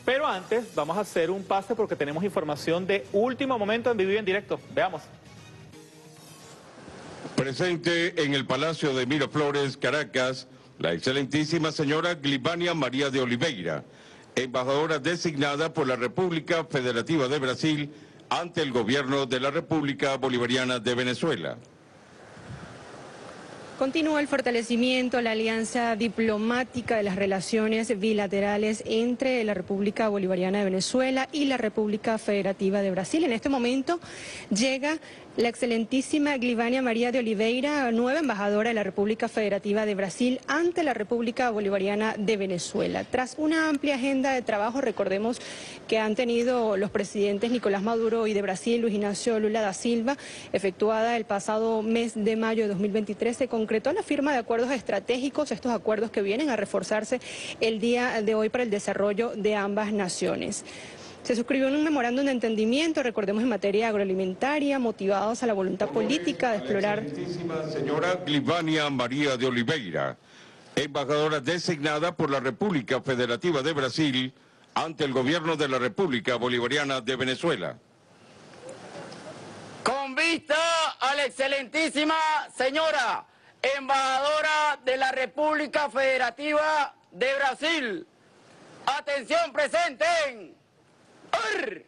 Pero antes vamos a hacer un pase porque tenemos información de último momento en vivo y en directo. Veamos. Presente en el Palacio de Miraflores, Caracas, la excelentísima señora Glivania María de Oliveira, embajadora designada por la República Federativa de Brasil ante el gobierno de la República Bolivariana de Venezuela. Continúa el fortalecimiento, la alianza diplomática de las relaciones bilaterales entre la República Bolivariana de Venezuela y la República Federativa de Brasil. En este momento llega la excelentísima Glivania María de Oliveira, nueva embajadora de la República Federativa de Brasil ante la República Bolivariana de Venezuela. Tras una amplia agenda de trabajo, recordemos que han tenido los presidentes Nicolás Maduro y de Brasil, Luis Ignacio Lula da Silva, efectuada el pasado mes de mayo de 2023, se concretó la firma de acuerdos estratégicos, estos acuerdos que vienen a reforzarse el día de hoy para el desarrollo de ambas naciones. Se suscribió un memorándum de entendimiento, recordemos, en materia agroalimentaria, motivados a la voluntad política de explorar. Señora Glivania María de Oliveira, embajadora designada por la República Federativa de Brasil ante el gobierno de la República Bolivariana de Venezuela. Con vista a la excelentísima señora embajadora de la República Federativa de Brasil. Atención, presenten. ¡Arr!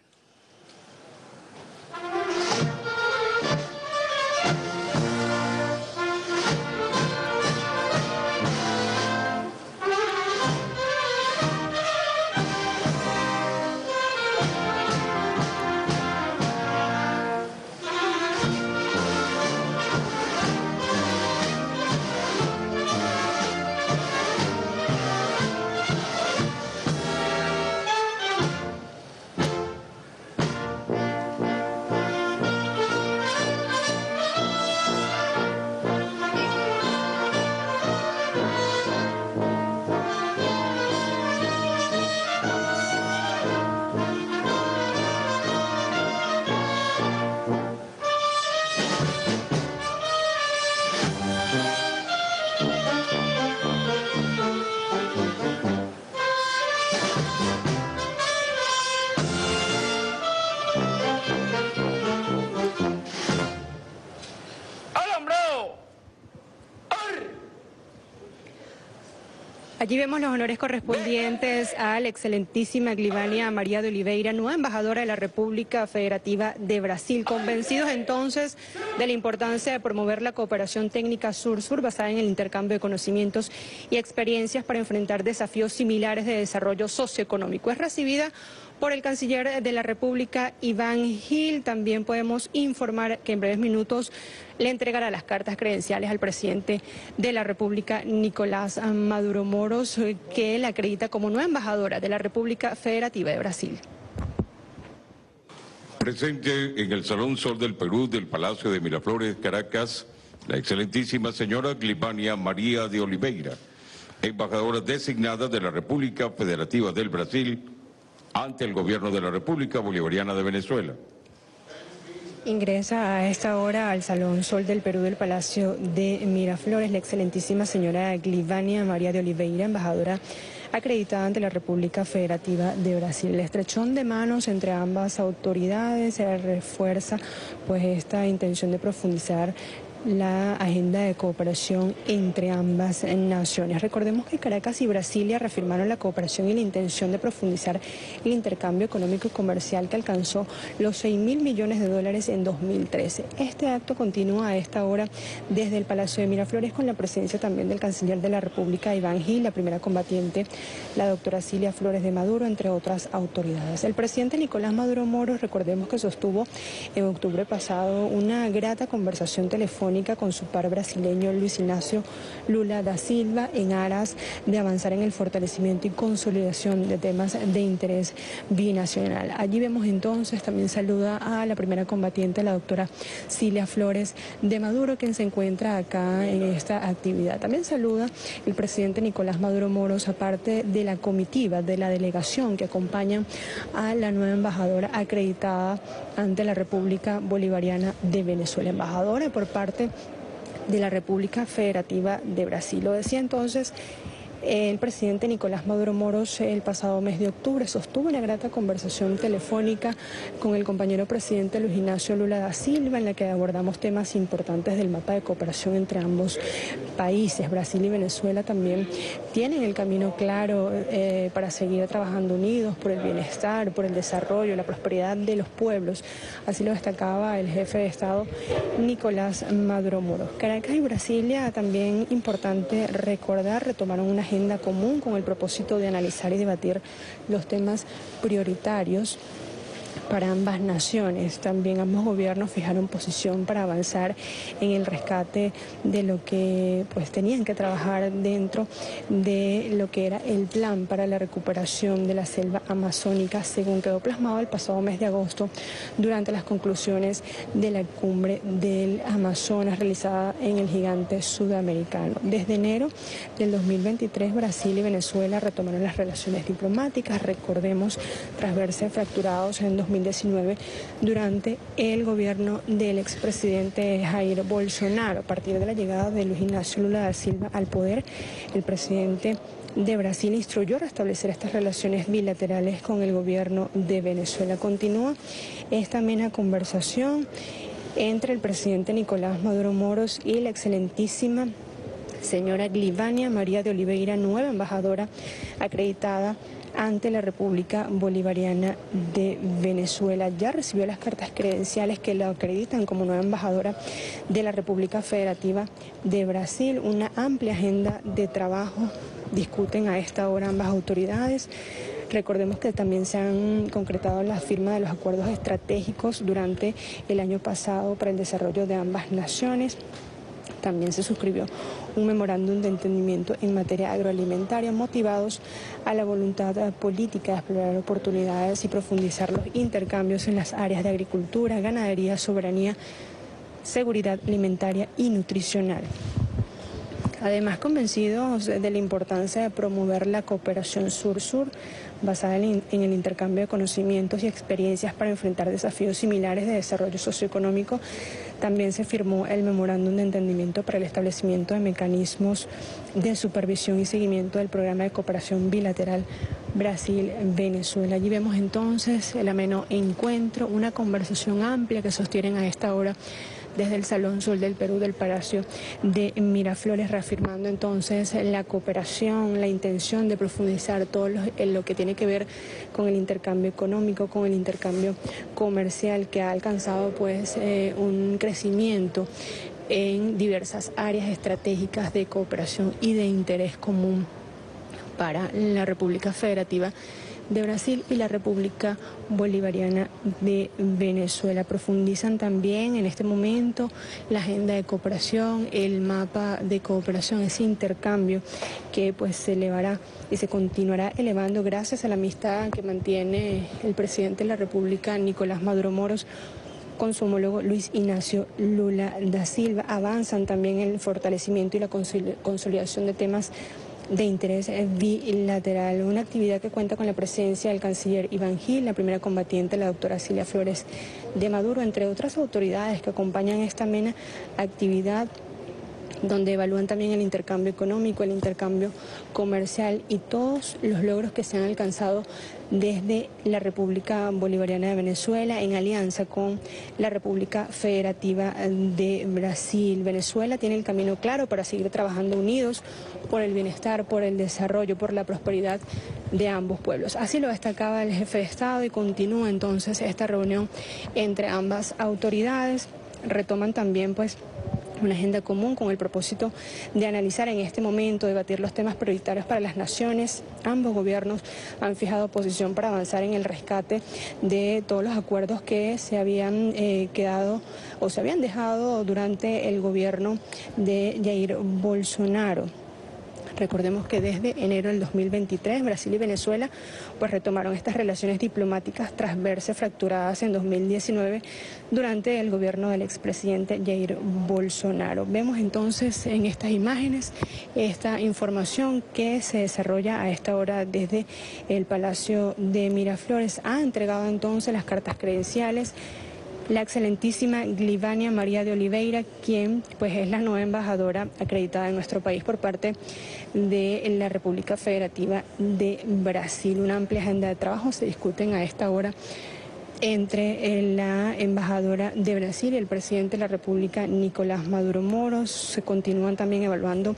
Allí vemos los honores correspondientes a la excelentísima Glivania María de Oliveira, nueva embajadora de la República Federativa de Brasil. Convencidos entonces de la importancia de promover la cooperación técnica sur-sur basada en el intercambio de conocimientos y experiencias para enfrentar desafíos similares de desarrollo socioeconómico. Es recibida por el canciller de la República, Iván Gil. También podemos informar que en breves minutos le entregará las cartas credenciales al presidente de la República, Nicolás Maduro Moros, que la acredita como nueva embajadora de la República Federativa de Brasil. Presente en el Salón Sol del Perú del Palacio de Miraflores, Caracas, la excelentísima señora Glivania María de Oliveira, embajadora designada de la República Federativa del Brasil ante el gobierno de la República Bolivariana de Venezuela. Ingresa a esta hora al Salón Sol del Perú del Palacio de Miraflores la excelentísima señora Glivania María de Oliveira, embajadora acreditada ante la República Federativa de Brasil. El estrechón de manos entre ambas autoridades refuerza pues esta intención de profundizar la agenda de cooperación entre ambas naciones. Recordemos que Caracas y Brasilia reafirmaron la cooperación y la intención de profundizar el intercambio económico y comercial que alcanzó los 6.000 millones de dólares en 2013. Este acto continúa a esta hora desde el Palacio de Miraflores con la presencia también del canciller de la República, Iván Gil, la primera combatiente, la doctora Cilia Flores de Maduro, entre otras autoridades. El presidente Nicolás Maduro Moros, recordemos que sostuvo en octubre pasado una grata conversación telefónica con su par brasileño Luis Ignacio Lula da Silva en aras de avanzar en el fortalecimiento y consolidación de temas de interés binacional. Allí vemos entonces, también saluda a la primera combatiente, la doctora Cilia Flores de Maduro, quien se encuentra acá en esta actividad. También saluda el presidente Nicolás Maduro Moros, aparte de la comitiva, de la delegación que acompaña a la nueva embajadora acreditada ante la República Bolivariana de Venezuela, embajadora por parte de la República Federativa de Brasil. Lo decía entonces El presidente Nicolás Maduro Moros el pasado mes de octubre sostuvo una grata conversación telefónica con el compañero presidente Luis Ignacio Lula da Silva, en la que abordamos temas importantes del mapa de cooperación entre ambos países. Brasil y Venezuela también tienen el camino claro para seguir trabajando unidos por el bienestar, por el desarrollo, la prosperidad de los pueblos. Así lo destacaba el jefe de Estado Nicolás Maduro Moros. Caracas y Brasilia, también importante recordar, retomaron una agenda común con el propósito de analizar y debatir los temas prioritarios para ambas naciones. También ambos gobiernos fijaron posición para avanzar en el rescate de lo que tenían que trabajar dentro de lo que era el plan para la recuperación de la selva amazónica, según quedó plasmado el pasado mes de agosto durante las conclusiones de la cumbre del Amazonas realizada en el gigante sudamericano. Desde enero del 2023, Brasil y Venezuela retomaron las relaciones diplomáticas, recordemos, tras verse fracturados en 2019 durante el gobierno del expresidente Jair Bolsonaro. A partir de la llegada de Luis Ignacio Lula da Silva al poder, el presidente de Brasil instruyó restablecer estas relaciones bilaterales con el gobierno de Venezuela. Continúa esta amena conversación entre el presidente Nicolás Maduro Moros y la excelentísima señora Glivania María de Oliveira, nueva embajadora acreditada ante la República Bolivariana de Venezuela. Ya recibió las cartas credenciales que la acreditan como nueva embajadora de la República Federativa de Brasil. Una amplia agenda de trabajo discuten a esta hora ambas autoridades. Recordemos que también se han concretado la firma de los acuerdos estratégicos durante el año pasado para el desarrollo de ambas naciones. También se suscribió un memorándum de entendimiento en materia agroalimentaria, motivados a la voluntad política de explorar oportunidades y profundizar los intercambios en las áreas de agricultura, ganadería, soberanía, seguridad alimentaria y nutricional. Además, convencidos de la importancia de promover la cooperación sur-sur, basada en el intercambio de conocimientos y experiencias para enfrentar desafíos similares de desarrollo socioeconómico, también se firmó el memorándum de entendimiento para el establecimiento de mecanismos de supervisión y seguimiento del programa de cooperación bilateral Brasil-Venezuela. Allí vemos entonces el ameno encuentro, una conversación amplia que sostienen a esta hora desde el Salón Sol del Perú del Palacio de Miraflores, reafirmando entonces la cooperación, la intención de profundizar todo lo que tiene que ver con el intercambio económico, con el intercambio comercial, que ha alcanzado un crecimiento en diversas áreas estratégicas de cooperación y de interés común para la República Federativa de Brasil y la República Bolivariana de Venezuela. Profundizan también en este momento la agenda de cooperación, el mapa de cooperación, ese intercambio que se elevará y se continuará elevando gracias a la amistad que mantiene el presidente de la República, Nicolás Maduro Moros, con su homólogo Luis Ignacio Lula da Silva. Avanzan también en el fortalecimiento y la consolidación de temas de interés bilateral, una actividad que cuenta con la presencia del canciller Iván Gil, la primera combatiente, la doctora Cilia Flores de Maduro, entre otras autoridades que acompañan esta amena actividad, donde evalúan también el intercambio económico, el intercambio comercial y todos los logros que se han alcanzado desde la República Bolivariana de Venezuela en alianza con la República Federativa de Brasil. Venezuela tiene el camino claro para seguir trabajando unidos por el bienestar, por el desarrollo, por la prosperidad de ambos pueblos. Así lo destacaba el jefe de Estado y continúa entonces esta reunión entre ambas autoridades. Retoman también una agenda común con el propósito de analizar en este momento, debatir los temas prioritarios para las naciones. Ambos gobiernos han fijado posición para avanzar en el rescate de todos los acuerdos que se habían quedado o se habían dejado durante el gobierno de Jair Bolsonaro. Recordemos que desde enero del 2023 Brasil y Venezuela retomaron estas relaciones diplomáticas tras verse fracturadas en 2019 durante el gobierno del expresidente Jair Bolsonaro. Vemos entonces en estas imágenes esta información que se desarrolla a esta hora desde el Palacio de Miraflores. Ha entregado entonces las cartas credenciales la excelentísima Glivania María de Oliveira, quien pues es la nueva embajadora acreditada en nuestro país por parte de la República Federativa de Brasil. Una amplia agenda de trabajo se discuten a esta hora entre la embajadora de Brasil y el presidente de la República, Nicolás Maduro Moros. Se continúan también evaluando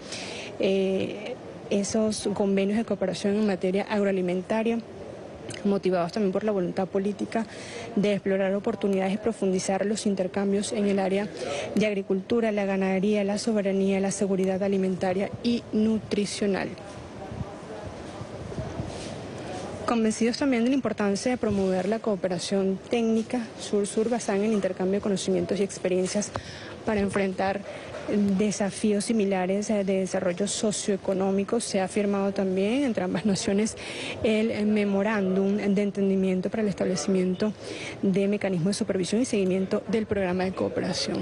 esos convenios de cooperación en materia agroalimentaria, motivados también por la voluntad política de explorar oportunidades y profundizar los intercambios en el área de agricultura, la ganadería, la soberanía, la seguridad alimentaria y nutricional. Convencidos también de la importancia de promover la cooperación técnica sur-sur basada en el intercambio de conocimientos y experiencias para enfrentar desafíos similares de desarrollo socioeconómico, se ha firmado también entre ambas naciones el memorándum de entendimiento para el establecimiento de mecanismos de supervisión y seguimiento del programa de cooperación.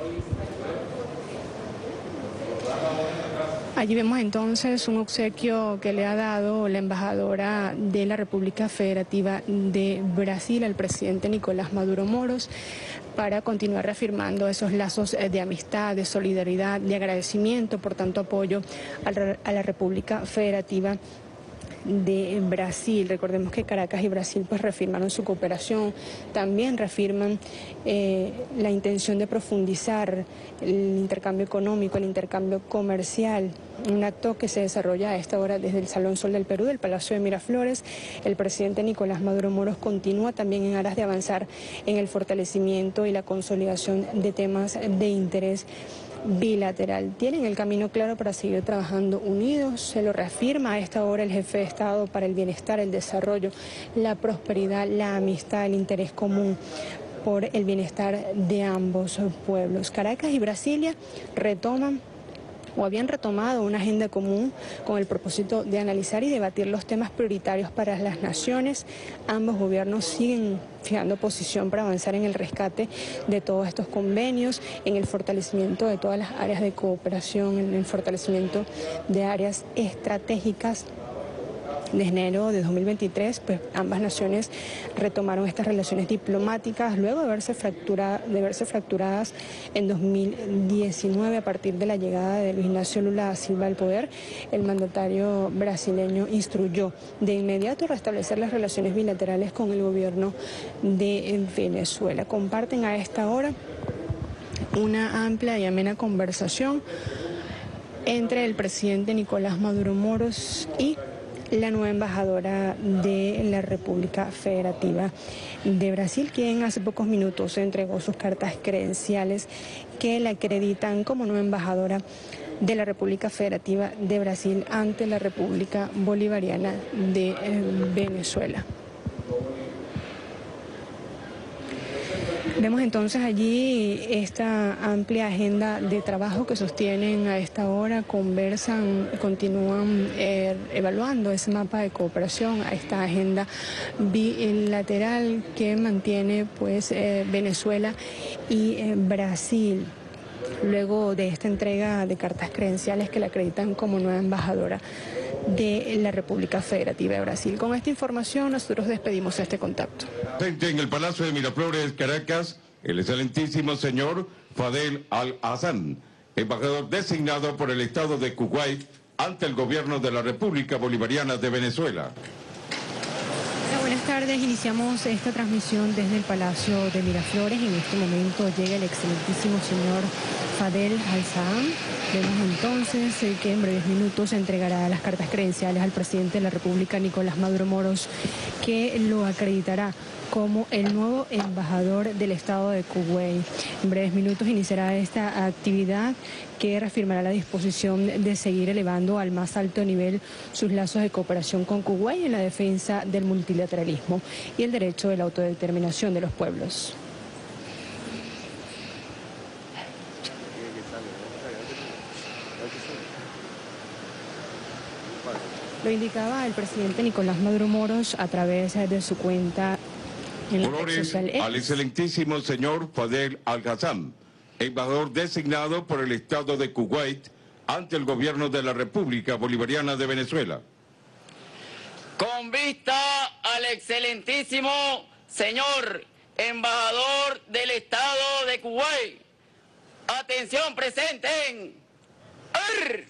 Allí vemos entonces un obsequio que le ha dado la embajadora de la República Federativa de Brasil al presidente Nicolás Maduro Moros para continuar reafirmando esos lazos de amistad, de solidaridad, de agradecimiento, por tanto apoyo a la República Federativa de Brasil. Recordemos que Caracas y Brasil pues reafirmaron su cooperación, también reafirman la intención de profundizar el intercambio económico, el intercambio comercial, un acto que se desarrolla a esta hora desde el Salón Sol del Perú, del Palacio de Miraflores. El presidente Nicolás Maduro Moros continúa también en aras de avanzar en el fortalecimiento y la consolidación de temas de interés bilateral. Tienen el camino claro para seguir trabajando unidos, se lo reafirma a esta hora el jefe de Estado para el bienestar, el desarrollo, la prosperidad, la amistad, el interés común por el bienestar de ambos pueblos. Caracas y Brasilia retoman o habían retomado una agenda común con el propósito de analizar y debatir los temas prioritarios para las naciones. Ambos gobiernos siguen fijando posición para avanzar en el rescate de todos estos convenios, en el fortalecimiento de todas las áreas de cooperación, en el fortalecimiento de áreas estratégicas. De enero de 2023, pues ambas naciones retomaron estas relaciones diplomáticas luego de verse fracturadas en 2019 a partir de la llegada de Luis Ignacio Lula da Silva al poder. El mandatario brasileño instruyó de inmediato restablecer las relaciones bilaterales con el gobierno de Venezuela. Comparten a esta hora una amplia y amena conversación entre el presidente Nicolás Maduro Moros y la nueva embajadora de la República Federativa de Brasil, quien hace pocos minutos entregó sus cartas credenciales que la acreditan como nueva embajadora de la República Federativa de Brasil ante la República Bolivariana de Venezuela. Vemos entonces allí esta amplia agenda de trabajo que sostienen a esta hora, conversan, continúan evaluando ese mapa de cooperación, a esta agenda bilateral que mantiene pues Venezuela y Brasil, luego de esta entrega de cartas credenciales que la acreditan como nueva embajadora de la República Federativa de Brasil. Con esta información nosotros despedimos este contacto. En el Palacio de Miraflores, Caracas, el excelentísimo señor Fadel Al-Hassan, embajador designado por el Estado de Kuwait ante el gobierno de la República Bolivariana de Venezuela. Buenas tardes, iniciamos esta transmisión desde el Palacio de Miraflores. En este momento llega el excelentísimo señor Fadel Al-Hassan. Vemos entonces que en breves minutos entregará las cartas credenciales al presidente de la República, Nicolás Maduro Moros, que lo acreditará como el nuevo embajador del Estado de Kuwait. En breves minutos iniciará esta actividad que reafirmará la disposición de seguir elevando al más alto nivel sus lazos de cooperación con Kuwait en la defensa del multilateralismo y el derecho de la autodeterminación de los pueblos. Lo indicaba el presidente Nicolás Maduro Moros a través de su cuenta en la red social X. Al excelentísimo señor Fadel Al-Hassan, embajador designado por el Estado de Kuwait ante el gobierno de la República Bolivariana de Venezuela. Con vista al excelentísimo señor embajador del Estado de Kuwait. Atención, presenten. ¡Arr!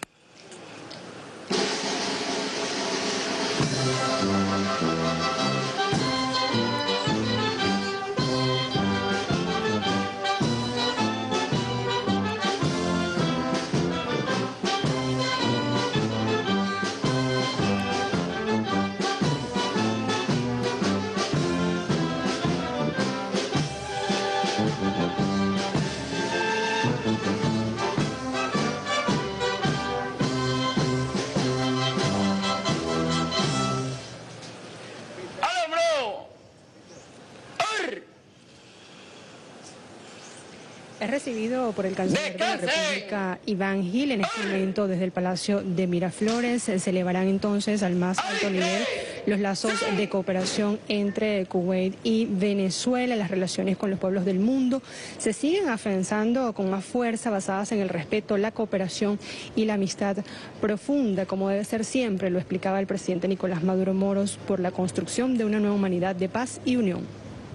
Es recibido por el canciller de la República, Iván Gil, en este momento desde el Palacio de Miraflores. Se elevarán entonces al más alto nivel los lazos de cooperación entre Kuwait y Venezuela. Las relaciones con los pueblos del mundo se siguen afianzando con más fuerza, basadas en el respeto, la cooperación y la amistad profunda, como debe ser siempre, lo explicaba el presidente Nicolás Maduro Moros, por la construcción de una nueva humanidad de paz y unión.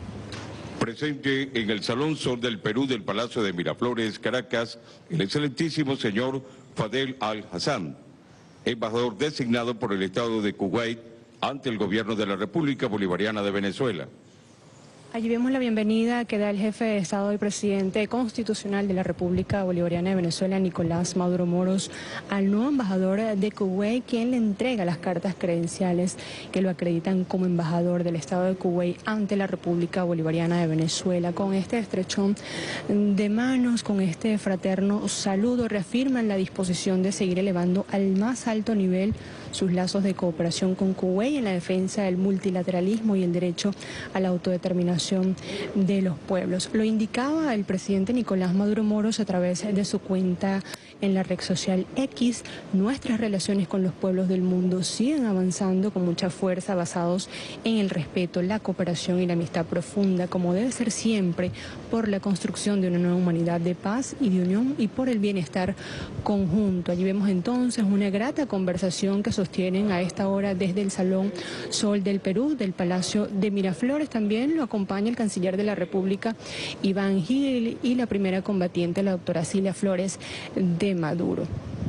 Presente en el Salón Sol del Perú del Palacio de Miraflores, Caracas, el excelentísimo señor Fadel Al-Hassan, embajador designado por el Estado de Kuwait ante el gobierno de la República Bolivariana de Venezuela. Allí vemos la bienvenida que da el jefe de Estado y presidente constitucional de la República Bolivariana de Venezuela, Nicolás Maduro Moros, al nuevo embajador de Kuwait, quien le entrega las cartas credenciales que lo acreditan como embajador del Estado de Kuwait ante la República Bolivariana de Venezuela. Con este estrechón de manos, con este fraterno saludo, reafirman la disposición de seguir elevando al más alto nivel sus lazos de cooperación con Kuwait en la defensa del multilateralismo y el derecho a la autodeterminación de los pueblos. Lo indicaba el presidente Nicolás Maduro Moros a través de su cuenta en la red social X. Nuestras relaciones con los pueblos del mundo siguen avanzando con mucha fuerza, basados en el respeto, la cooperación y la amistad profunda, como debe ser siempre, por la construcción de una nueva humanidad de paz y de unión y por el bienestar conjunto. Allí vemos entonces una grata conversación que sostienen a esta hora desde el Salón Sol del Perú, del Palacio de Miraflores. También lo acompaña el canciller de la República, Iván Gil, y la primera combatiente, la doctora Cilia Flores de Maduro.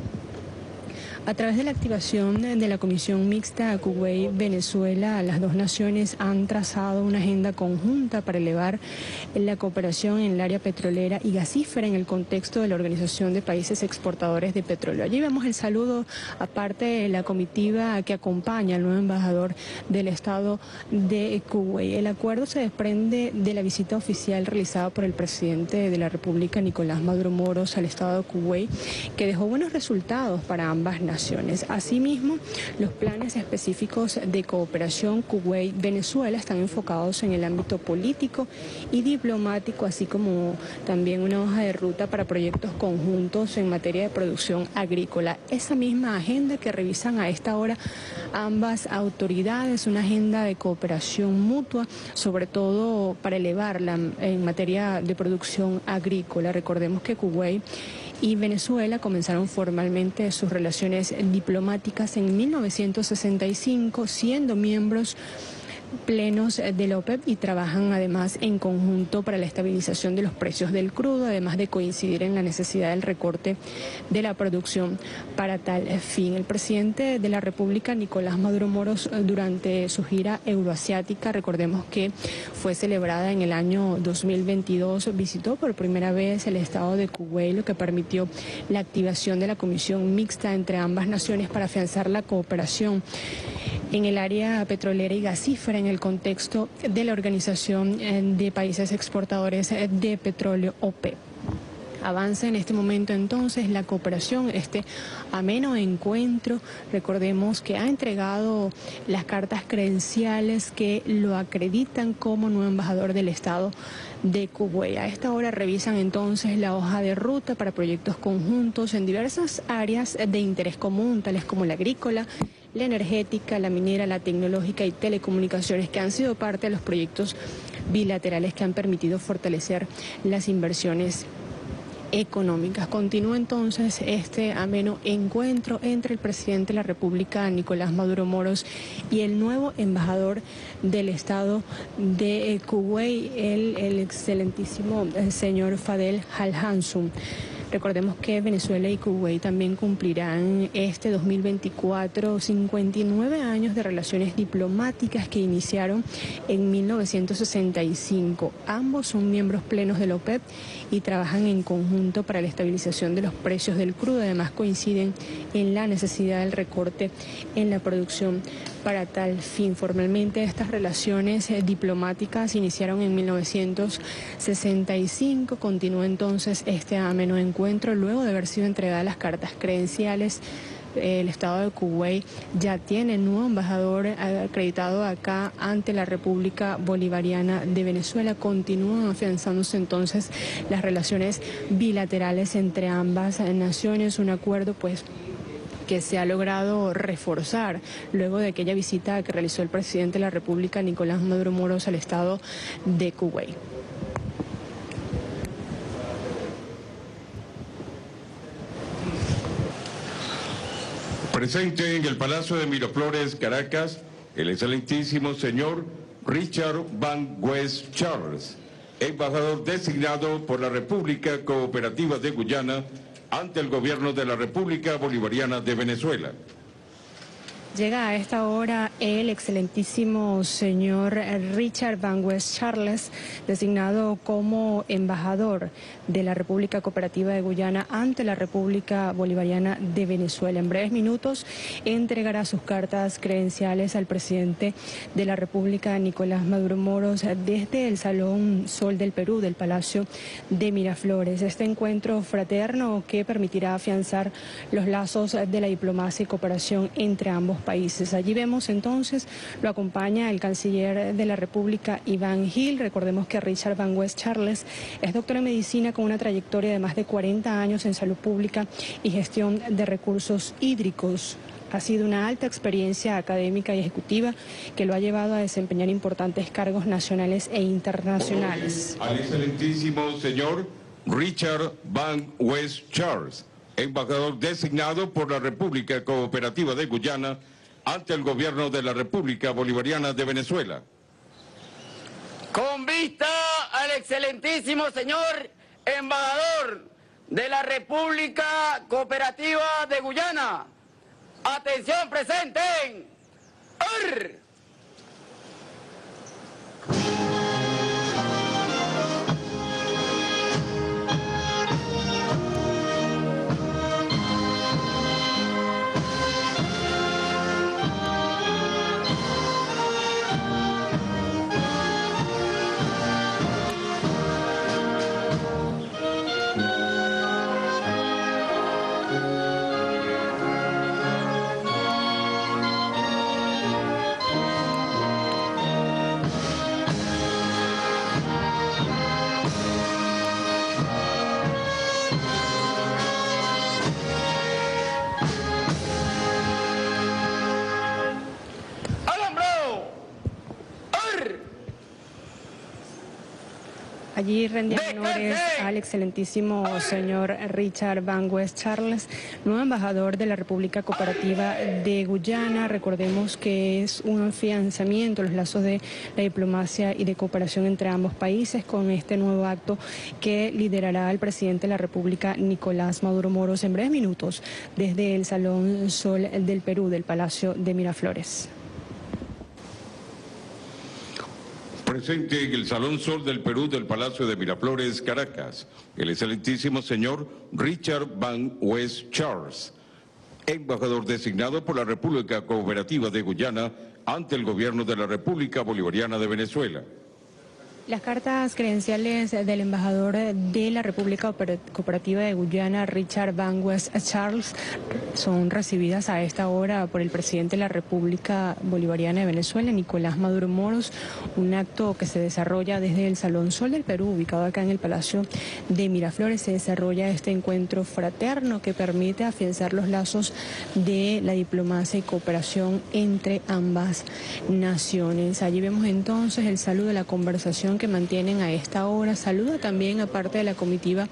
A través de la activación de la Comisión Mixta Kuwait-Venezuela, las dos naciones han trazado una agenda conjunta para elevar la cooperación en el área petrolera y gasífera en el contexto de la Organización de Países Exportadores de Petróleo. Allí vemos el saludo, aparte de la comitiva que acompaña al nuevo embajador del Estado de Kuwait. El acuerdo se desprende de la visita oficial realizada por el presidente de la República, Nicolás Maduro Moros, al Estado de Kuwait, que dejó buenos resultados para ambas naciones. Asimismo, los planes específicos de cooperación Kuwait-Venezuela están enfocados en el ámbito político y diplomático, así como también una hoja de ruta para proyectos conjuntos en materia de producción agrícola. Esa misma agenda que revisan a esta hora ambas autoridades, una agenda de cooperación mutua, sobre todo para elevarla en materia de producción agrícola. Recordemos que Kuwait y Venezuela comenzaron formalmente sus relaciones diplomáticas en 1965, siendo miembros plenos de la OPEP, y trabajan además en conjunto para la estabilización de los precios del crudo, además de coincidir en la necesidad del recorte de la producción para tal fin. El presidente de la República, Nicolás Maduro Moros, durante su gira euroasiática, recordemos que fue celebrada en el año 2022, visitó por primera vez el Estado de Kuwait, lo que permitió la activación de la Comisión Mixta entre ambas naciones para afianzar la cooperación en el área petrolera y gasífera en el contexto de la Organización de Países Exportadores de Petróleo, OPEP. Avanza en este momento entonces la cooperación, este ameno encuentro. Recordemos que ha entregado las cartas credenciales que lo acreditan como nuevo embajador del Estado de Kuwait. A esta hora revisan entonces la hoja de ruta para proyectos conjuntos en diversas áreas de interés común, tales como la agrícola, la energética, la minera, la tecnológica y telecomunicaciones, que han sido parte de los proyectos bilaterales que han permitido fortalecer las inversiones económicas. Continúa entonces este ameno encuentro entre el presidente de la República, Nicolás Maduro Moros, y el nuevo embajador del Estado de Kuwait, el excelentísimo señor Fadel Al-Hansum. Recordemos que Venezuela y Kuwait también cumplirán este 2024 59 años de relaciones diplomáticas que iniciaron en 1965. Ambos son miembros plenos de la OPEP y trabajan en conjunto para la estabilización de los precios del crudo. Además coinciden en la necesidad del recorte en la producción para tal fin. Formalmente estas relaciones diplomáticas iniciaron en 1965, continúa entonces este ameno encuentro luego de haber sido entregadas las cartas credenciales. El Estado de Kuwait ya tiene nuevo embajador acreditado acá ante la República Bolivariana de Venezuela. Continúan afianzándose entonces las relaciones bilaterales entre ambas naciones, un acuerdo pues que se ha logrado reforzar luego de aquella visita que realizó el presidente de la República, Nicolás Maduro Moros, al Estado de Kuwait. Presente en el Palacio de Miraflores, Caracas, el excelentísimo señor Richard Van West Charles, embajador designado por la República Cooperativa de Guyana ante el gobierno de la República Bolivariana de Venezuela. Llega a esta hora el excelentísimo señor Richard Van West Charles, designado como embajador de la República Cooperativa de Guyana ante la República Bolivariana de Venezuela. En breves minutos entregará sus cartas credenciales al presidente de la República, Nicolás Maduro Moros, desde el Salón Sol del Perú del Palacio de Miraflores. Este encuentro fraterno que permitirá afianzar los lazos de la diplomacia y cooperación entre ambos países. Allí vemos entonces, lo acompaña el canciller de la República, Iván Gil. Recordemos que Richard Van West Charles es doctor en medicina con una trayectoria de más de 40 años en salud pública y gestión de recursos hídricos. Ha sido una alta experiencia académica y ejecutiva que lo ha llevado a desempeñar importantes cargos nacionales e internacionales. Al excelentísimo señor Richard Van West Charles, embajador designado por la República Cooperativa de Guyana ante el gobierno de la República Bolivariana de Venezuela. Con vista al excelentísimo señor embajador de la República Cooperativa de Guyana. Atención, presenten. Allí rendían honores al excelentísimo señor Richard Van West Charles, nuevo embajador de la República Cooperativa de Guyana. Recordemos que es un afianzamiento los lazos de la diplomacia y de cooperación entre ambos países con este nuevo acto que liderará el presidente de la República, Nicolás Maduro Moros, en breves minutos desde el Salón Sol del Perú del Palacio de Miraflores. Presente en el Salón Sol del Perú del Palacio de Miraflores, Caracas, el excelentísimo señor Richard Van West Charles, embajador designado por la República Cooperativa de Guyana ante el gobierno de la República Bolivariana de Venezuela. Las cartas credenciales del embajador de la República Cooperativa de Guyana, Richard Van West Charles, son recibidas a esta hora por el presidente de la República Bolivariana de Venezuela, Nicolás Maduro Moros, un acto que se desarrolla desde el Salón Sol del Perú, ubicado acá en el Palacio de Miraflores. Se desarrolla este encuentro fraterno que permite afianzar los lazos de la diplomacia y cooperación entre ambas naciones. Allí vemos entonces el saludo de la conversación conversación que mantienen a esta hora. Saluda también a parte de la comitiva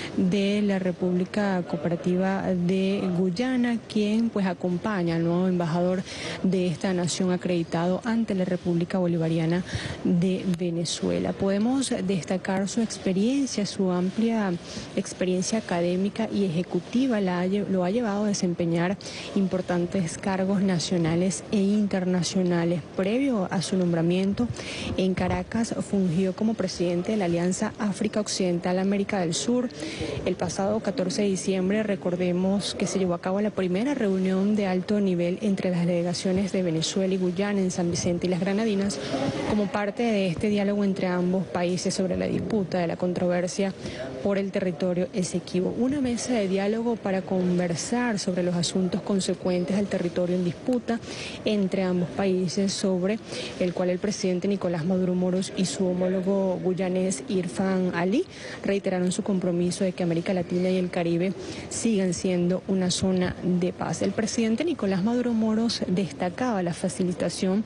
de la República Cooperativa de Guyana, quien pues acompaña al nuevo embajador de esta nación acreditado ante la República Bolivariana de Venezuela. Podemos destacar su experiencia, su amplia experiencia académica y ejecutiva lo ha llevado a desempeñar importantes cargos nacionales e internacionales. Previo a su nombramiento en Caracas, fungió como presidente de la Alianza África Occidental América del Sur. El pasado 14 de diciembre, recordemos que se llevó a cabo la primera reunión de alto nivel entre las delegaciones de Venezuela y Guyana en San Vicente y las Granadinas, como parte de este diálogo entre ambos países sobre la disputa de la controversia por el territorio Esequibo. Una mesa de diálogo para conversar sobre los asuntos consecuentes al territorio en disputa entre ambos países, sobre el cual el presidente Nicolás Maduro Moros y su homólogo guyanés Irfan Ali reiteraron su compromiso de que América Latina y el Caribe sigan siendo una zona de paz. El presidente Nicolás Maduro Moros destacaba la facilitación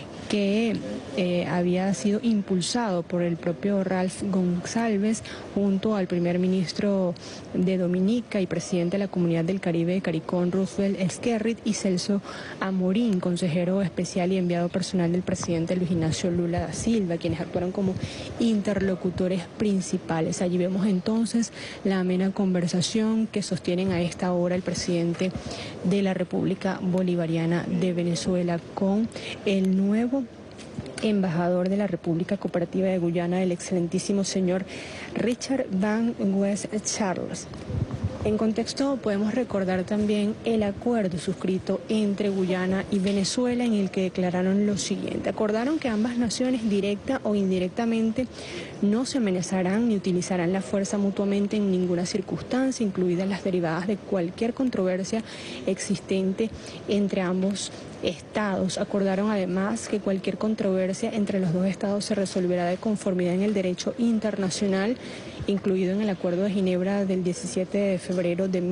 que había sido impulsado por el propio Ralph Gonsalves junto al primer ministro de Dominica y presidente de la Comunidad del Caribe de CARICOM, Roosevelt Skerrit, y Celso Amorín, consejero especial y enviado personal del presidente Luis Ignacio Lula da Silva, quienes actuaron como interlocutores principales. Allí vemos entonces la amena conversación que sostienen a esta hora el presidente de la República Bolivariana de Venezuela con el nuevo embajador de la República Cooperativa de Guyana, el excelentísimo señor Richard Van West Charles. En contexto podemos recordar también el acuerdo suscrito entre Guyana y Venezuela, en el que declararon lo siguiente. Acordaron que ambas naciones, directa o indirectamente, no se amenazarán ni utilizarán la fuerza mutuamente en ninguna circunstancia, incluidas las derivadas de cualquier controversia existente entre ambos estados. Acordaron además que cualquier controversia entre los dos estados se resolverá de conformidad en el derecho internacional, incluido en el Acuerdo de Ginebra del 17 de febrero de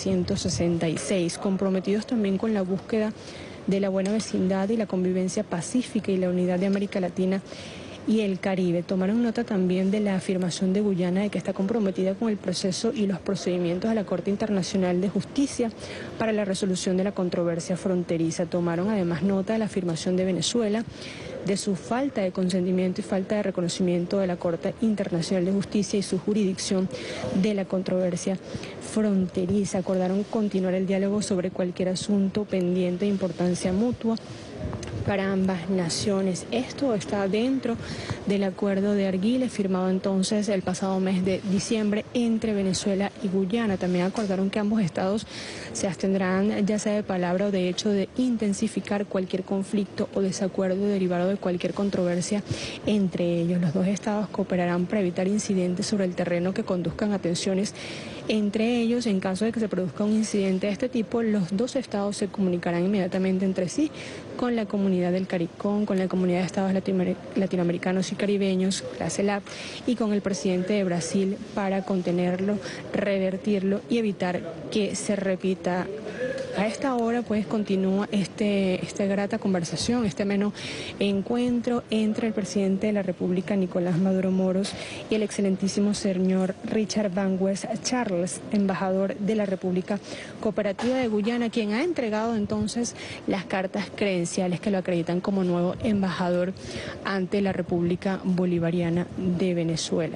1966, comprometidos también con la búsqueda de la buena vecindad y la convivencia pacífica y la unidad de América Latina y el Caribe. Tomaron nota también de la afirmación de Guyana de que está comprometida con el proceso y los procedimientos de la Corte Internacional de Justicia para la resolución de la controversia fronteriza. Tomaron además nota de la afirmación de Venezuela de su falta de consentimiento y falta de reconocimiento de la Corte Internacional de Justicia y su jurisdicción de la controversia fronteriza. Acordaron continuar el diálogo sobre cualquier asunto pendiente de importancia mutua para ambas naciones. Esto está dentro del acuerdo de Argiles, firmado entonces el pasado mes de diciembre entre Venezuela y Guyana. También acordaron que ambos estados se abstendrán, ya sea de palabra o de hecho, de intensificar cualquier conflicto o desacuerdo derivado de cualquier controversia entre ellos. Los dos estados cooperarán para evitar incidentes sobre el terreno que conduzcan a tensiones entre ellos. En caso de que se produzca un incidente de este tipo, los dos estados se comunicarán inmediatamente entre sí con la comunidad del CARICOM, con la comunidad de estados latinoamericanos y caribeños, la CELAC, y con el presidente de Brasil para contenerlo, revertirlo y evitar que se repita. A esta hora pues continúa esta grata conversación, este ameno encuentro entre el presidente de la República, Nicolás Maduro Moros, y el excelentísimo señor Richard Van West Charles, embajador de la República Cooperativa de Guyana, quien ha entregado entonces las cartas credenciales que lo acreditan como nuevo embajador ante la República Bolivariana de Venezuela.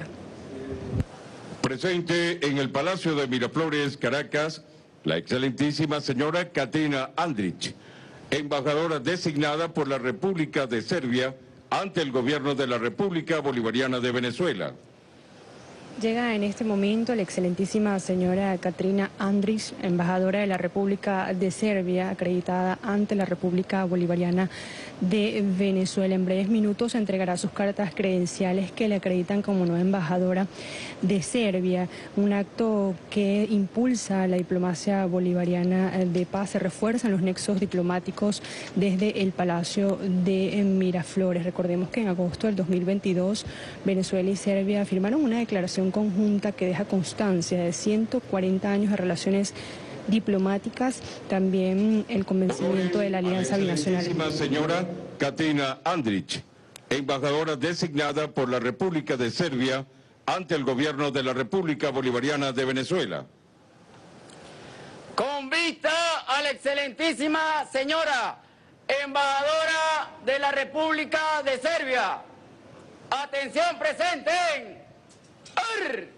Presente en el Palacio de Miraflores, Caracas, la excelentísima señora Katina Andrić, embajadora designada por la República de Serbia ante el gobierno de la República Bolivariana de Venezuela. Llega en este momento la excelentísima señora Katina Andrić, embajadora de la República de Serbia, acreditada ante la República Bolivariana de Venezuela. En breves minutos entregará sus cartas credenciales que le acreditan como nueva embajadora de Serbia, un acto que impulsa la diplomacia bolivariana de paz. Se refuerzan los nexos diplomáticos desde el Palacio de Miraflores. Recordemos que en agosto del 2022 Venezuela y Serbia firmaron una declaración conjunta que deja constancia de 140 años de relaciones diplomáticas, también el convencimiento de la alianza binacional. Señora Katina Andrić, embajadora designada por la República de Serbia ante el gobierno de la República Bolivariana de Venezuela. Con vista a la excelentísima señora embajadora de la República de Serbia. Atención, presenten. ¡Ar!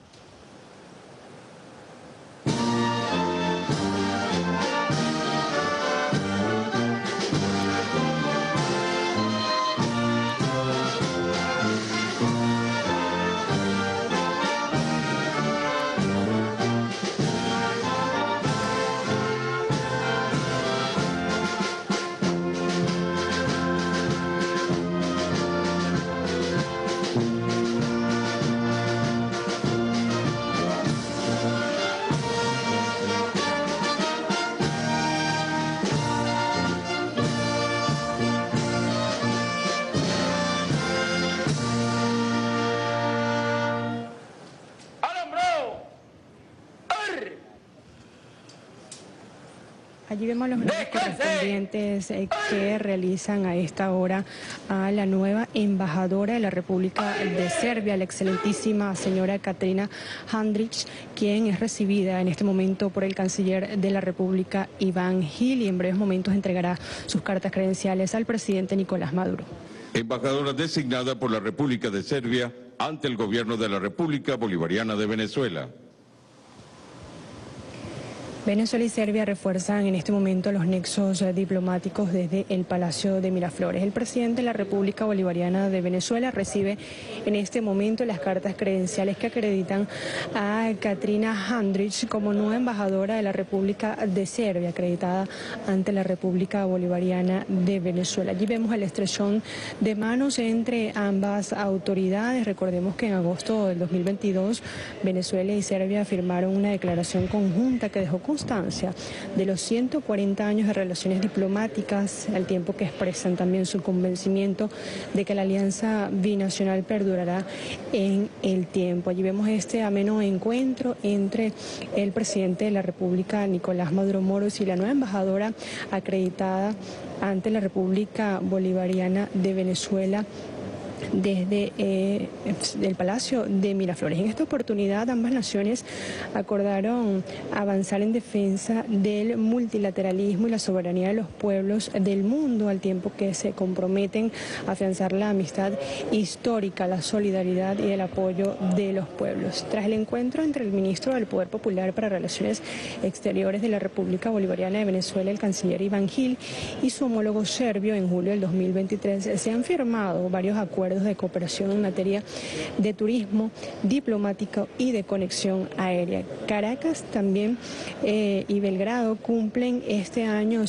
Allí vemos los honores correspondientes que realizan a esta hora a la nueva embajadora de la República de Serbia, la excelentísima señora Katrina Handrić, quien es recibida en este momento por el canciller de la República, Iván Gil, y en breves momentos entregará sus cartas credenciales al presidente Nicolás Maduro. Embajadora designada por la República de Serbia ante el gobierno de la República Bolivariana de Venezuela. Venezuela y Serbia refuerzan en este momento los nexos diplomáticos desde el Palacio de Miraflores. El presidente de la República Bolivariana de Venezuela recibe en este momento las cartas credenciales que acreditan a Katrina Handrić como nueva embajadora de la República de Serbia, acreditada ante la República Bolivariana de Venezuela. Allí vemos el estrechón de manos entre ambas autoridades. Recordemos que en agosto del 2022 Venezuela y Serbia firmaron una declaración conjunta que dejó constancia de los 140 años de relaciones diplomáticas, al tiempo que expresan también su convencimiento de que la alianza binacional perdurará en el tiempo. Allí vemos este ameno encuentro entre el presidente de la República, Nicolás Maduro Moros, y la nueva embajadora acreditada ante la República Bolivariana de Venezuela desde el Palacio de Miraflores. En esta oportunidad ambas naciones acordaron avanzar en defensa del multilateralismo y la soberanía de los pueblos del mundo, al tiempo que se comprometen a afianzar la amistad histórica, la solidaridad y el apoyo de los pueblos. Tras el encuentro entre el ministro del Poder Popular para Relaciones Exteriores de la República Bolivariana de Venezuela, el canciller Iván Gil, y su homólogo serbio en julio del 2023, se han firmado varios acuerdos de cooperación en materia de turismo, diplomático y de conexión aérea. Caracas también y Belgrado cumplen este año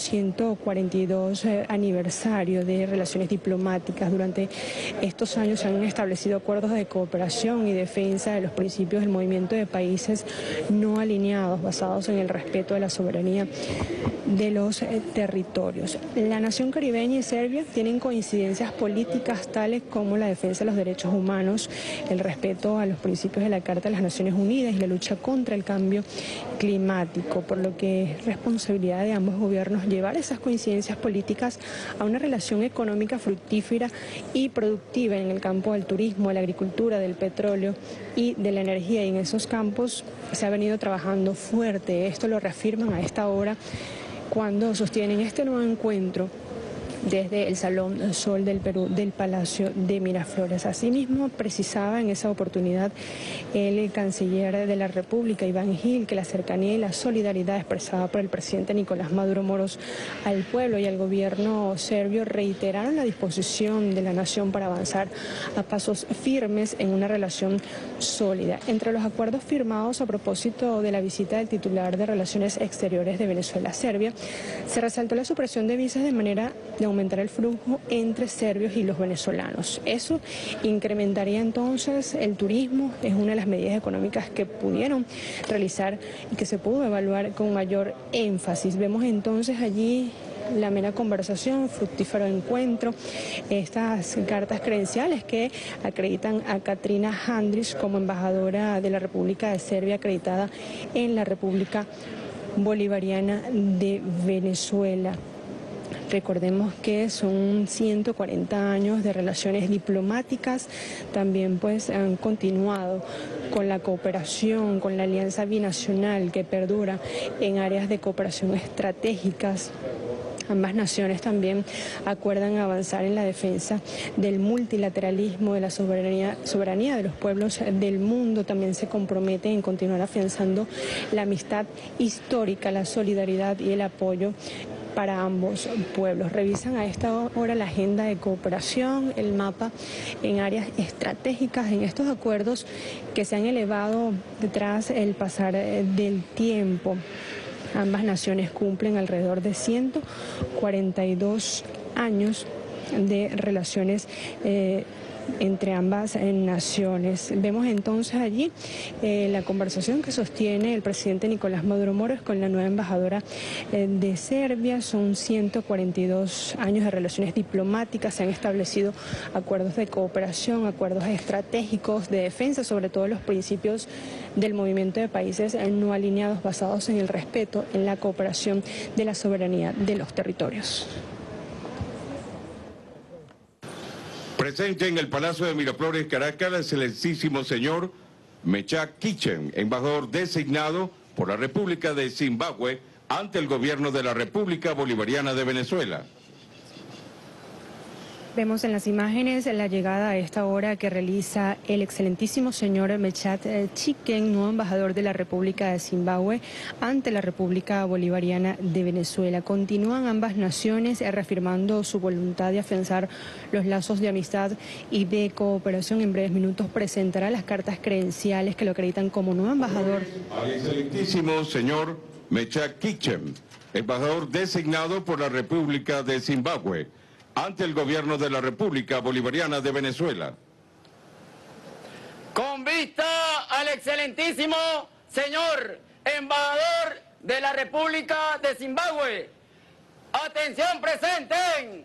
142 aniversario de relaciones diplomáticas. Durante estos años se han establecido acuerdos de cooperación y defensa de los principios del movimiento de países no alineados, basados en el respeto de la soberanía de los territorios. La nación caribeña y Serbia tienen coincidencias políticas tales como la defensa de los derechos humanos, el respeto a los principios de la Carta de las Naciones Unidas y la lucha contra el cambio climático, por lo que es responsabilidad de ambos gobiernos llevar esas coincidencias políticas a una relación económica fructífera y productiva en el campo del turismo, de la agricultura, del petróleo y de la energía. Y en esos campos se ha venido trabajando fuerte. Esto lo reafirman a esta hora cuando sostienen este nuevo encuentro desde el Salón Sol del Perú del Palacio de Miraflores. Asimismo, precisaba en esa oportunidad el canciller de la República, Iván Gil, que la cercanía y la solidaridad expresada por el presidente Nicolás Maduro Moros al pueblo y al gobierno serbio reiteraron la disposición de la nación para avanzar a pasos firmes en una relación sólida. Entre los acuerdos firmados a propósito de la visita del titular de Relaciones Exteriores de Venezuela a Serbia, se resaltó la supresión de visas de manera de aumentar el flujo entre serbios y los venezolanos. Eso incrementaría entonces el turismo, es una de las medidas económicas que pudieron realizar y que se pudo evaluar con mayor énfasis. Vemos entonces allí la amena conversación, fructífero encuentro, estas cartas credenciales que acreditan a Katrina Handrić como embajadora de la República de Serbia acreditada en la República Bolivariana de Venezuela. Recordemos que son 140 años de relaciones diplomáticas, también pues han continuado con la cooperación, con la alianza binacional que perdura en áreas de cooperación estratégicas. Ambas naciones también acuerdan avanzar en la defensa del multilateralismo, de la soberanía de los pueblos del mundo. También se comprometen en continuar afianzando la amistad histórica, la solidaridad y el apoyo para ambos pueblos. Revisan a esta hora la agenda de cooperación, el mapa en áreas estratégicas, en estos acuerdos que se han elevado tras el pasar del tiempo. Ambas naciones cumplen alrededor de 142 años de relaciones entre ambas naciones. Vemos entonces allí la conversación que sostiene el presidente Nicolás Maduro Moros con la nueva embajadora de Serbia. Son 142 años de relaciones diplomáticas, se han establecido acuerdos de cooperación, acuerdos estratégicos de defensa, sobre todo los principios del movimiento de países no alineados basados en el respeto, en la cooperación de la soberanía de los territorios. Presente en el Palacio de Miraflores, Caracas, el excelentísimo señor Mechak Kitchen, embajador designado por la República de Zimbabue ante el gobierno de la República Bolivariana de Venezuela. Vemos en las imágenes la llegada a esta hora que realiza el excelentísimo señor Mechak Kitchen, nuevo embajador de la República de Zimbabue ante la República Bolivariana de Venezuela. Continúan ambas naciones reafirmando su voluntad de afianzar los lazos de amistad y de cooperación. En breves minutos presentará las cartas credenciales que lo acreditan como nuevo embajador. Al excelentísimo señor Mechak Kitchen, embajador designado por la República de Zimbabue ante el gobierno de la República Bolivariana de Venezuela. Con vista al excelentísimo señor embajador de la República de Zimbabue. Atención, presenten.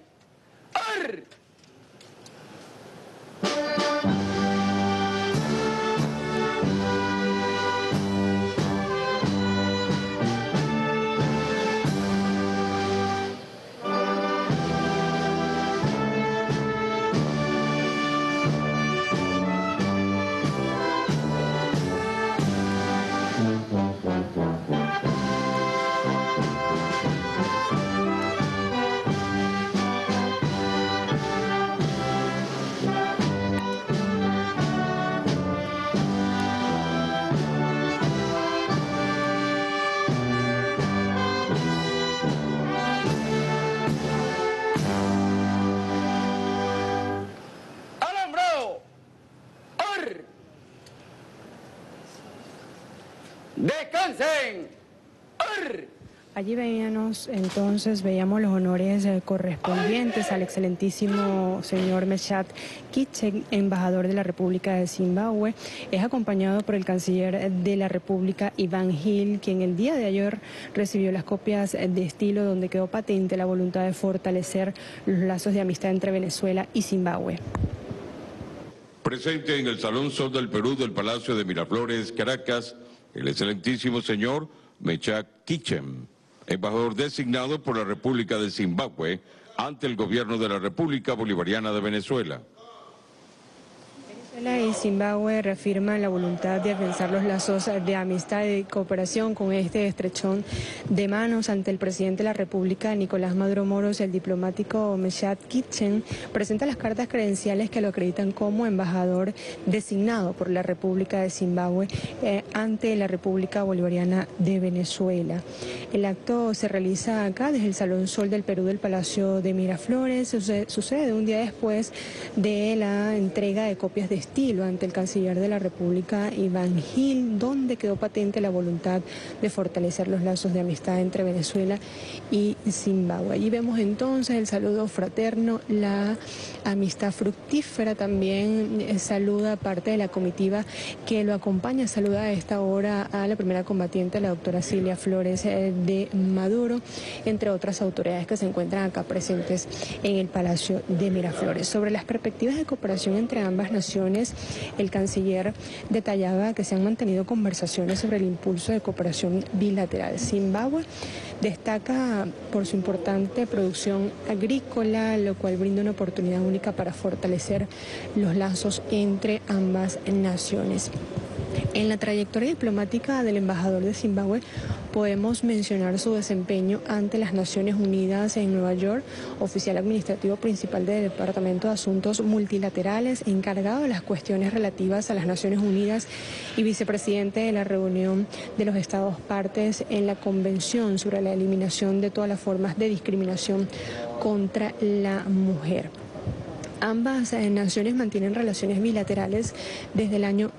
Descansen. Allí veíamos los honores correspondientes al excelentísimo señor Mechak Kitchen, embajador de la República de Zimbabue. Es acompañado por el canciller de la República, Iván Gil, quien el día de ayer recibió las copias de estilo donde quedó patente la voluntad de fortalecer los lazos de amistad entre Venezuela y Zimbabue. Presente en el Salón Sol del Perú del Palacio de Miraflores, Caracas, el excelentísimo señor Mechak Kitchen, embajador designado por la República de Zimbabue ante el gobierno de la República Bolivariana de Venezuela. Venezuela y Zimbabue reafirman la voluntad de afianzar los lazos de amistad y cooperación. Con este estrechón de manos ante el presidente de la República, Nicolás Maduro Moros, el diplomático Mechak Kitchen presenta las cartas credenciales que lo acreditan como embajador designado por la República de Zimbabue ante la República Bolivariana de Venezuela. El acto se realiza acá desde el Salón Sol del Perú del Palacio de Miraflores. Sucede un día después de la entrega de copias de estilo ante el canciller de la República, Iván Gil, donde quedó patente la voluntad de fortalecer los lazos de amistad entre Venezuela y Zimbabue. Allí vemos entonces el saludo fraterno, la amistad fructífera. También saluda parte de la comitiva que lo acompaña, saluda a esta hora a la primera combatiente, la doctora Cilia Flores de Maduro, entre otras autoridades que se encuentran acá presentes en el Palacio de Miraflores. Sobre las perspectivas de cooperación entre ambas naciones, Naciones, el canciller detallaba que se han mantenido conversaciones sobre el impulso de cooperación bilateral. Zimbabue destaca por su importante producción agrícola, lo cual brinda una oportunidad única para fortalecer los lazos entre ambas naciones. En la trayectoria diplomática del embajador de Zimbabue podemos mencionar su desempeño ante las Naciones Unidas en Nueva York, oficial administrativo principal del Departamento de Asuntos Multilaterales, encargado de las cuestiones relativas a las Naciones Unidas y vicepresidente de la reunión de los Estados partes en la Convención sobre la eliminación de todas las formas de discriminación contra la mujer. Ambas naciones mantienen relaciones bilaterales desde el año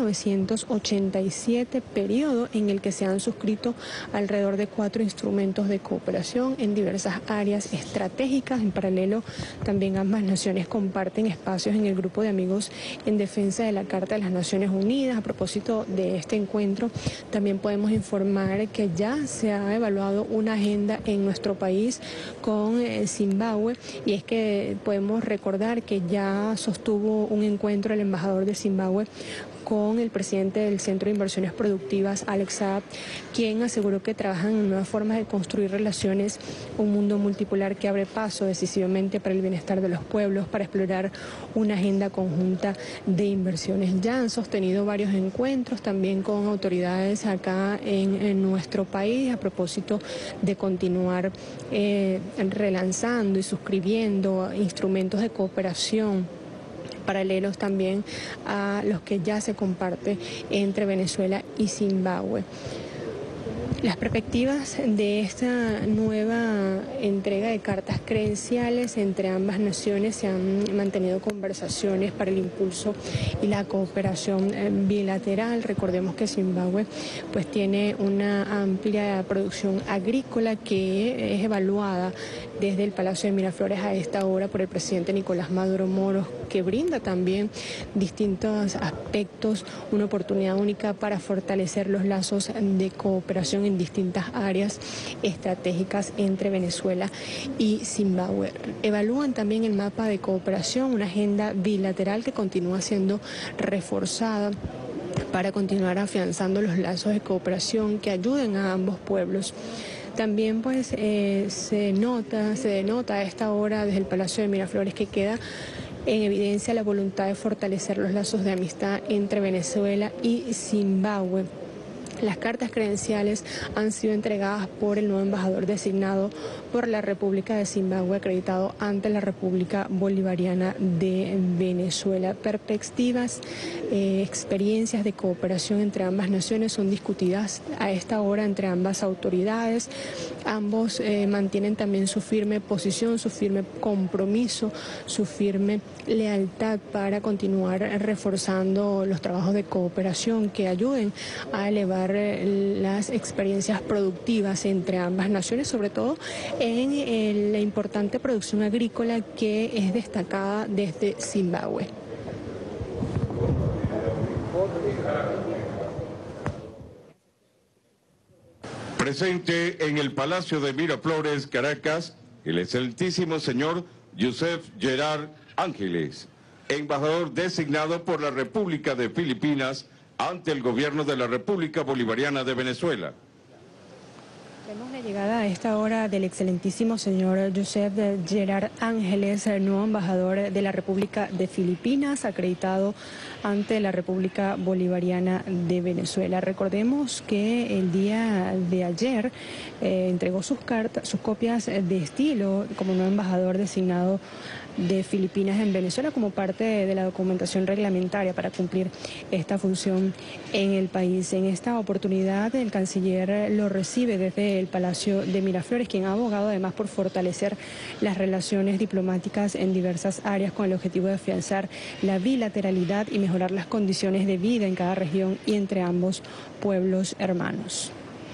1987, periodo en el que se han suscrito alrededor de 4 instrumentos de cooperación en diversas áreas estratégicas. En paralelo, también ambas naciones comparten espacios en el Grupo de Amigos en Defensa de la Carta de las Naciones Unidas. A propósito de este encuentro, también podemos informar que ya se ha evaluado una agenda en nuestro país con Zimbabue, y es que podemos recordar que ya sostuvo un encuentro el embajador de Zimbabue con el presidente del Centro de Inversiones Productivas, Alex Saab, quien aseguró que trabajan en nuevas formas de construir relaciones, un mundo multipolar que abre paso decisivamente para el bienestar de los pueblos, para explorar una agenda conjunta de inversiones. Ya han sostenido varios encuentros también con autoridades acá en nuestro país a propósito de continuar relanzando y suscribiendo instrumentos de cooperación paralelos también a los que ya se comparte entre Venezuela y Zimbabue. Las perspectivas de esta nueva entrega de cartas credenciales entre ambas naciones, se han mantenido conversaciones para el impulso y la cooperación bilateral. Recordemos que Zimbabue pues tiene una amplia producción agrícola que es evaluada desde el Palacio de Miraflores a esta hora por el presidente Nicolás Maduro Moros, que brinda también distintos aspectos, una oportunidad única para fortalecer los lazos de cooperación en distintas áreas estratégicas entre Venezuela y Zimbabue. Evalúan también el mapa de cooperación, una agenda bilateral que continúa siendo reforzada para continuar afianzando los lazos de cooperación que ayuden a ambos pueblos. También pues se denota a esta hora desde el Palacio de Miraflores que queda en evidencia la voluntad de fortalecer los lazos de amistad entre Venezuela y Zimbabue. Las cartas credenciales han sido entregadas por el nuevo embajador designado por la República de Zimbabue, acreditado ante la República Bolivariana de Venezuela. Perspectivas, experiencias de cooperación entre ambas naciones son discutidas a esta hora entre ambas autoridades. Ambos mantienen también su firme posición, su firme compromiso, su firme lealtad para continuar reforzando los trabajos de cooperación que ayuden a elevar las experiencias productivas entre ambas naciones, sobre todo en la importante producción agrícola que es destacada desde Zimbabue. Presente en el Palacio de Miraflores, Caracas, el excelentísimo señor Joseph Gerard Ángeles, embajador designado por la República de Filipinas ante el gobierno de la República Bolivariana de Venezuela. Vemos la llegada a esta hora del excelentísimo señor Joseph Gerard Ángeles, el nuevo embajador de la República de Filipinas, acreditado ante la República Bolivariana de Venezuela. Recordemos que el día de ayer entregó sus copias de estilo como nuevo embajador designado de Filipinas en Venezuela como parte de la documentación reglamentaria para cumplir esta función en el país. En esta oportunidad el canciller lo recibe desde el Palacio de Miraflores, quien ha abogado además por fortalecer las relaciones diplomáticas en diversas áreas con el objetivo de afianzar la bilateralidad y mejorar las condiciones de vida en cada región y entre ambos pueblos hermanos.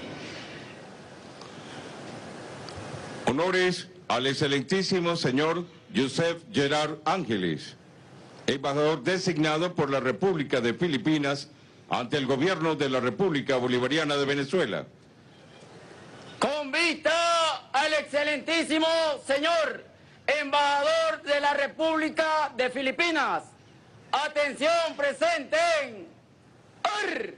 Honores al excelentísimo señor Joseph Gerard Ángeles, embajador designado por la República de Filipinas ante el gobierno de la República Bolivariana de Venezuela. Con vista al excelentísimo señor embajador de la República de Filipinas Atención, presenten. ¡Ar!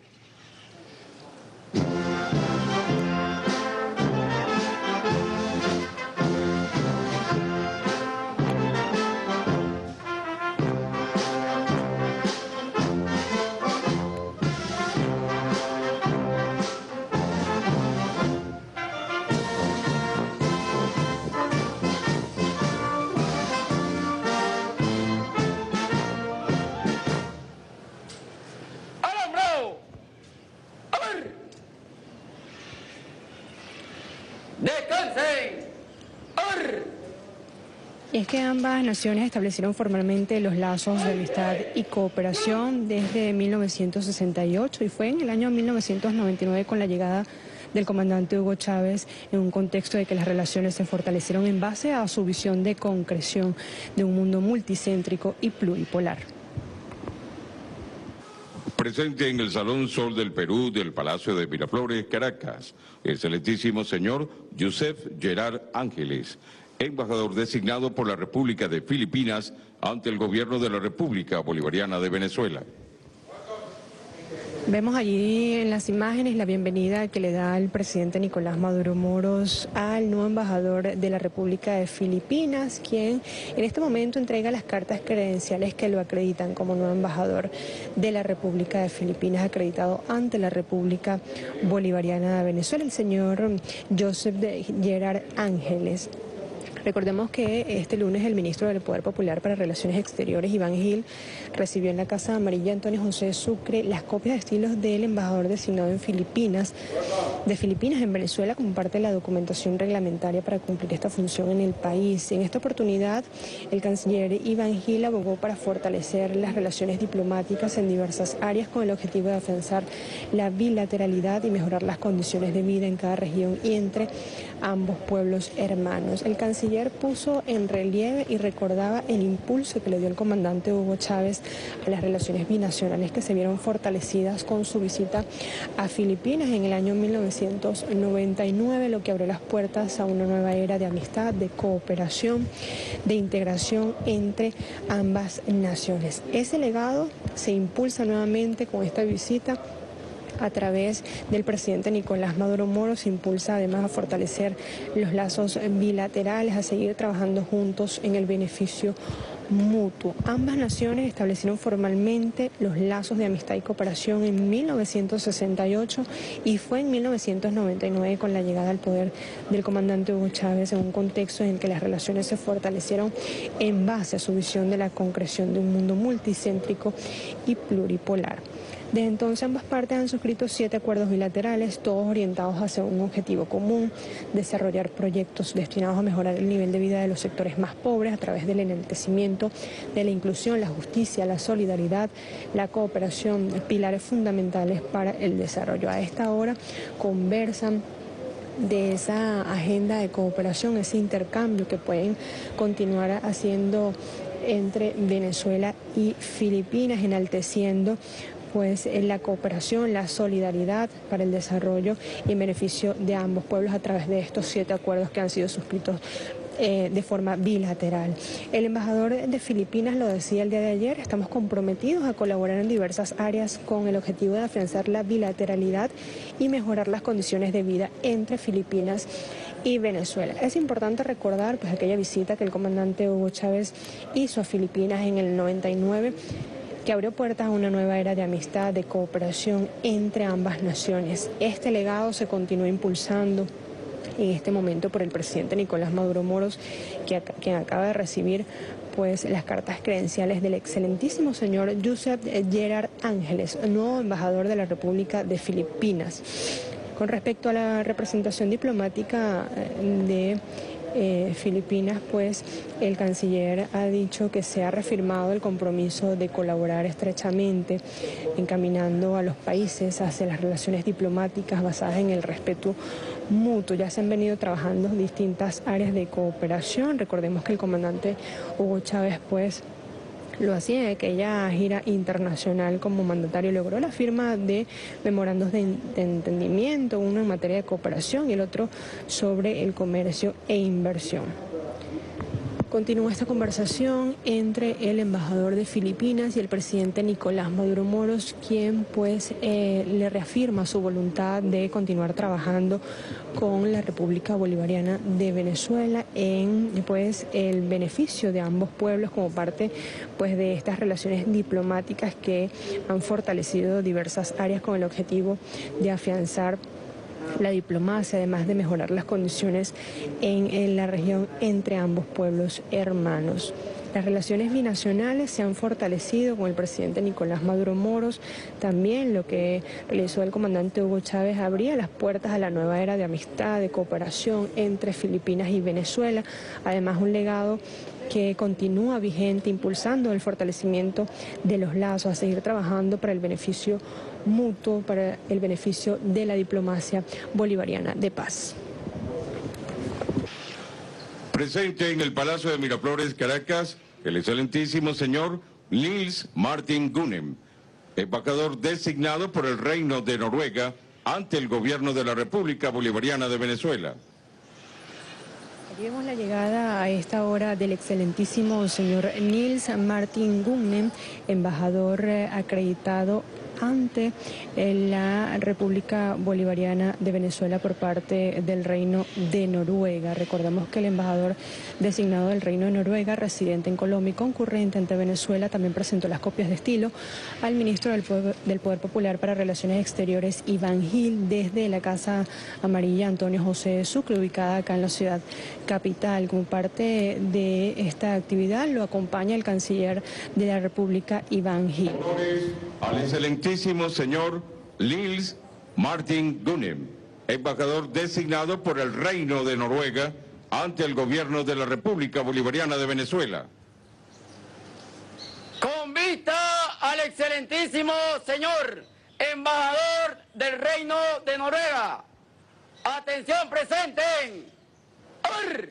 ¡Descansen! ¡Ar! Y es que ambas naciones establecieron formalmente los lazos de amistad y cooperación desde 1968 y fue en el año 1999 con la llegada del comandante Hugo Chávez en un contexto de que las relaciones se fortalecieron en base a su visión de concreción de un mundo multicéntrico y pluripolar. Presente en el Salón Sol del Perú del Palacio de Miraflores, Caracas, el excelentísimo señor Joseph Gerard Ángeles, embajador designado por la República de Filipinas ante el gobierno de la República Bolivariana de Venezuela. Vemos allí en las imágenes la bienvenida que le da el presidente Nicolás Maduro Moros al nuevo embajador de la República de Filipinas, quien en este momento entrega las cartas credenciales que lo acreditan como nuevo embajador de la República de Filipinas, acreditado ante la República Bolivariana de Venezuela, el señor Joseph Gerard Ángeles. Recordemos que este lunes el ministro del Poder Popular para Relaciones Exteriores, Iván Gil, recibió en la Casa Amarilla Antonio José Sucre las copias de estilos del embajador designado en Filipinas en Venezuela como parte de la documentación reglamentaria para cumplir esta función en el país. En esta oportunidad, el canciller Iván Gil abogó para fortalecer las relaciones diplomáticas en diversas áreas con el objetivo de afianzar la bilateralidad y mejorar las condiciones de vida en cada región y entre ambos pueblos hermanos. El canciller puso en relieve y recordaba el impulso que le dio el comandante Hugo Chávez a las relaciones binacionales que se vieron fortalecidas con su visita a Filipinas en el año 1999, lo que abrió las puertas a una nueva era de amistad, de cooperación, de integración entre ambas naciones. Ese legado se impulsa nuevamente con esta visita a través del presidente Nicolás Maduro Moros. Se impulsa además a fortalecer los lazos bilaterales, a seguir trabajando juntos en el beneficio mutuo. Ambas naciones establecieron formalmente los lazos de amistad y cooperación en 1968 y fue en 1999 con la llegada al poder del comandante Hugo Chávez en un contexto en el que las relaciones se fortalecieron en base a su visión de la concreción de un mundo multicéntrico y pluripolar. Desde entonces ambas partes han suscrito 7 acuerdos bilaterales, todos orientados hacia un objetivo común: desarrollar proyectos destinados a mejorar el nivel de vida de los sectores más pobres a través del enaltecimiento de la inclusión, la justicia, la solidaridad, la cooperación, pilares fundamentales para el desarrollo. A esta hora conversan de esa agenda de cooperación, ese intercambio que pueden continuar haciendo entre Venezuela y Filipinas, enalteciendo pues en la cooperación, la solidaridad para el desarrollo y en beneficio de ambos pueblos a través de estos 7 acuerdos que han sido suscritos de forma bilateral. El embajador de Filipinas lo decía el día de ayer: estamos comprometidos a colaborar en diversas áreas con el objetivo de afianzar la bilateralidad y mejorar las condiciones de vida entre Filipinas y Venezuela. Es importante recordar pues aquella visita que el comandante Hugo Chávez hizo a Filipinas en el 99, que abrió puertas a una nueva era de amistad, de cooperación entre ambas naciones. Este legado se continúa impulsando en este momento por el presidente Nicolás Maduro Moros, quien acaba de recibir pues las cartas credenciales del excelentísimo señor Joseph Gerard Ángeles, nuevo embajador de la República de Filipinas. Con respecto a la representación diplomática de Filipinas, pues el canciller ha dicho que se ha reafirmado el compromiso de colaborar estrechamente, encaminando a los países hacia las relaciones diplomáticas basadas en el respeto mutuo. Ya se han venido trabajando distintas áreas de cooperación. Recordemos que el comandante Hugo Chávez pues lo hacía en aquella gira internacional como mandatario. Logró la firma de memorandos de entendimiento, uno en materia de cooperación y el otro sobre el comercio e inversión. Continúa esta conversación entre el embajador de Filipinas y el presidente Nicolás Maduro Moros, quien pues le reafirma su voluntad de continuar trabajando con la República Bolivariana de Venezuela en pues el beneficio de ambos pueblos como parte pues de estas relaciones diplomáticas que han fortalecido diversas áreas con el objetivo de afianzar la diplomacia, además de mejorar las condiciones en la región entre ambos pueblos hermanos. Las relaciones binacionales se han fortalecido con el presidente Nicolás Maduro Moros. También lo que realizó el comandante Hugo Chávez abría las puertas a la nueva era de amistad, de cooperación entre Filipinas y Venezuela. Además, un legado que continúa vigente, impulsando el fortalecimiento de los lazos, a seguir trabajando para el beneficio mutuo, para el beneficio de la diplomacia bolivariana de paz. Presente en el Palacio de Miraflores, Caracas, el excelentísimo señor Nils Martin Gunem, embajador designado por el Reino de Noruega ante el gobierno de la República Bolivariana de Venezuela. Aquí vemos la llegada a esta hora del excelentísimo señor Nils Martin Gunem, embajador acreditado ante la República Bolivariana de Venezuela por parte del Reino de Noruega. Recordemos que el embajador designado del Reino de Noruega, residente en Colombia y concurrente ante Venezuela, también presentó las copias de estilo al ministro del Poder Popular para Relaciones Exteriores, Iván Gil, desde la Casa Amarilla Antonio José Sucre, ubicada acá en la ciudad capital. Como parte de esta actividad lo acompaña el canciller de la República, Iván Gil. Al excelentísimo señor Nils Martin Gunem, embajador designado por el Reino de Noruega ante el gobierno de la República Bolivariana de Venezuela. Con vista al excelentísimo señor embajador del Reino de Noruega. Atención, presenten. ¡Or!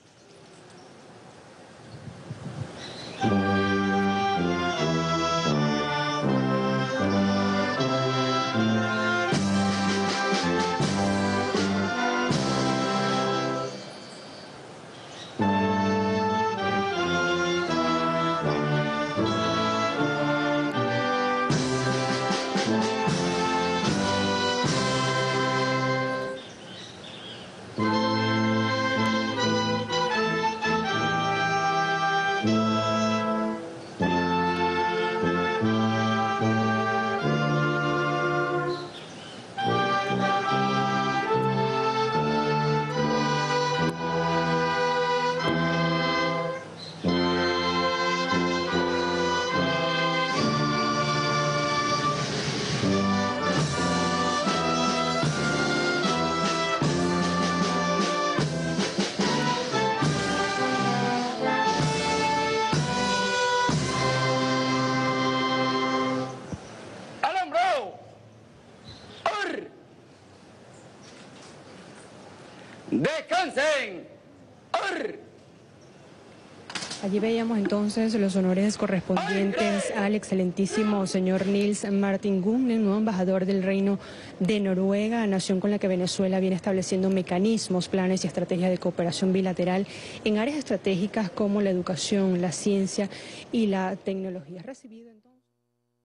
¡Descansen! ¡Or! Allí veíamos entonces los honores correspondientes al excelentísimo señor Nils Martin Gunem, nuevo embajador del Reino de Noruega, nación con la que Venezuela viene estableciendo mecanismos, planes y estrategias de cooperación bilateral en áreas estratégicas como la educación, la ciencia y la tecnología. Recibido entonces